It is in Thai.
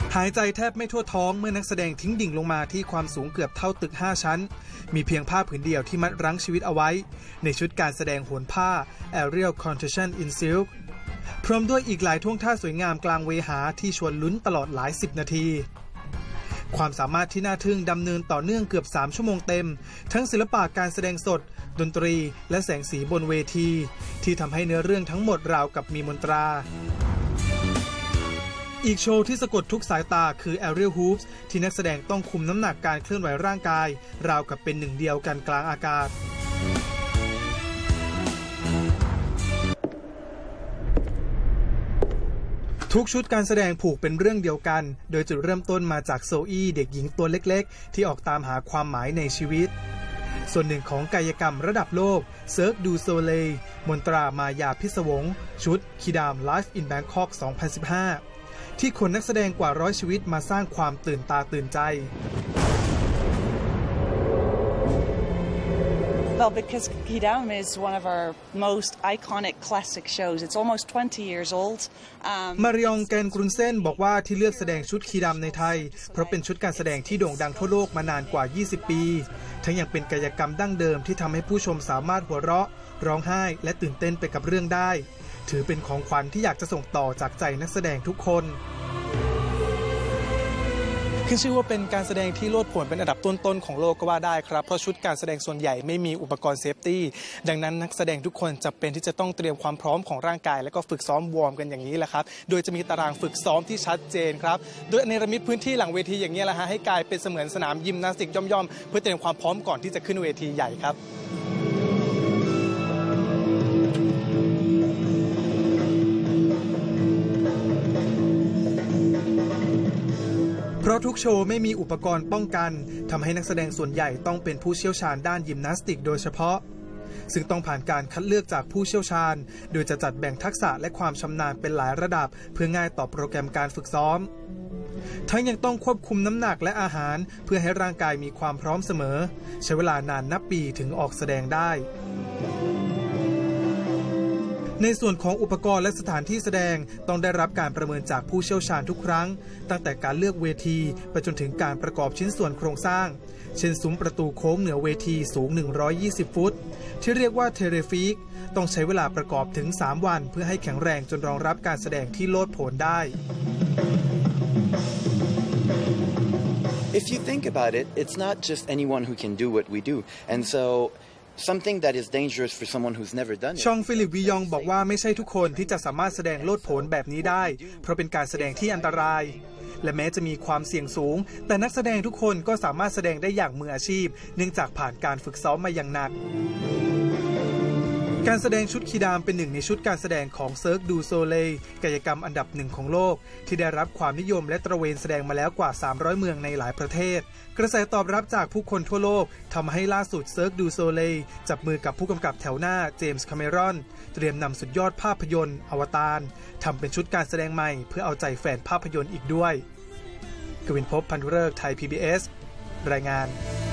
หายใจแทบไม่ทั่วท้องเมื่อนักแสดงทิ้งดิ่งลงมาที่ความสูงเกือบเท่าตึก5ชั้นมีเพียงผ้าผืนเดียวที่มัดรั้งชีวิตเอาไว้ในชุดการแสดงโหนผ้า Aerial Contortion in Silk พร้อมด้วยอีกหลายท่วงท่าสวยงามกลางเวหาที่ชวนลุ้นตลอดหลาย10นาทีความสามารถที่น่าทึ่งดำเนินต่อเนื่องเกือบ3ชั่วโมงเต็มทั้งศิลปะการแสดงสดดนตรีและแสงสีบนเวทีที่ทำให้เนื้อเรื่องทั้งหมดราวกับมีมนตราอีกโชว์ที่สะกดทุกสายตาคือ Aerial Hoops ที่นักแสดงต้องคุมน้ำหนักการเคลื่อนไหวร่างกายราวกับเป็นหนึ่งเดียวกันกลางอากาศทุกชุดการแสดงผูกเป็นเรื่องเดียวกันโดยจุดเริ่มต้นมาจากโซอี้เด็กหญิงตัวเล็กๆที่ออกตามหาความหมายในชีวิตส่วนหนึ่งของกายกรรมระดับโลก Cirque du Soleil มนตรามายาพิศวงชุดคีดาม Live in Bangkok 2015 ที่คนนักแสดงกว่า100ชีวิตมาสร้างความตื่นตาตื่นใจ Well, because Kidam is one of our most iconic classic shows. It's almost 20 years old. มาริองแกนกรุนเซนบอกว่าที่เลือกแสดงชุดคีดามในไทยเพราะเป็นชุดการแสดงที่โด่งดังทั่วโลกมานานกว่า20ปีทั้งยังเป็นกายกรรมดั้งเดิมที่ทำให้ผู้ชมสามารถหัวเราะร้องไห้และตื่นเต้นไปกับเรื่องได้ถือเป็นของขวัญที่อยากจะส่งต่อจากใจนักแสดงทุกคนขึ้นชื่อว่าเป็นการแสดงที่โลดโผนเป็นอันดับต้นๆของโลกก็ว่าได้ครับเพราะชุดการแสดงส่วนใหญ่ไม่มีอุปกรณ์เซฟตี้ดังนั้นนักแสดงทุกคนจำเป็นที่จะต้องเตรียมความพร้อมของร่างกายและก็ฝึกซ้อมวอร์มกันอย่างนี้แหละครับโดยจะมีตารางฝึกซ้อมที่ชัดเจนครับโดยเนรมิตพื้นที่หลังเวทีอย่างนี้แหละฮะให้กลายเป็นเสมือนสนามยิมนาสติกย่อมๆเพื่อเตรียมความพร้อมก่อนที่จะขึ้นเวทีใหญ่ครับเพราะทุกโชว์ไม่มีอุปกรณ์ป้องกันทำให้นักแสดงส่วนใหญ่ต้องเป็นผู้เชี่ยวชาญด้านยิมนาสติกโดยเฉพาะซึ่งต้องผ่านการคัดเลือกจากผู้เชี่ยวชาญโดยจะจัดแบ่งทักษะและความชำนาญเป็นหลายระดับเพื่อง่ายต่อโปรแกรมการฝึกซ้อมทั้งยังต้องควบคุมน้ำหนักและอาหารเพื่อให้ร่างกายมีความพร้อมเสมอใช้เวลานานนับปีถึงออกแสดงได้ในส่วนของอุปกรณ์และสถานที่แสดงต้องได้รับการประเมินจากผู้เชี่ยวชาญทุกครั้งตั้งแต่การเลือกเวทีไปจนถึงการประกอบชิ้นส่วนโครงสร้างเช่นซุ้มประตูโค้งเหนือเวทีสูง120ฟุตที่เรียกว่าเทเลฟิกต้องใช้เวลาประกอบถึง3วันเพื่อให้แข็งแรงจนรองรับการแสดงที่โลดโผนได้ If you think about it, it's not just anyone who can do what we do, and so.Something that is dangerous for someone who's never done it. ชองฟิลิปวียองบอกว่าไม่ใช่ทุกคนที่จะสามารถแสดงโลดโผนแบบนี้ได้เพราะเป็นการแสดงที่อันตรายและแม้จะมีความเสี่ยงสูงแต่นักแสดงทุกคนก็สามารถแสดงได้อย่างมืออาชีพเนื่องจากผ่านการฝึกซ้อมมาอย่างหนักการแสดงชุดคีดามเป็นหนึ่งในชุดการแสดงของ Cirque du Soleil กายกรรมอันดับหนึ่งของโลกที่ได้รับความนิยมและตระเวนแสดงมาแล้วกว่า300เมืองในหลายประเทศกระแสตอบรับจากผู้คนทั่วโลกทำให้ล่าสุด Cirque du Soleil จับมือกับผู้กำกับแถวหน้าเจมส์คาเมรอนเตรียมนำสุดยอดภาพยนตร์อวตารทำเป็นชุดการแสดงใหม่เพื่อเอาใจแฟนภาพยนตร์อีกด้วยกวินภพ พันธุฤกษ์ไทย PBS รายงาน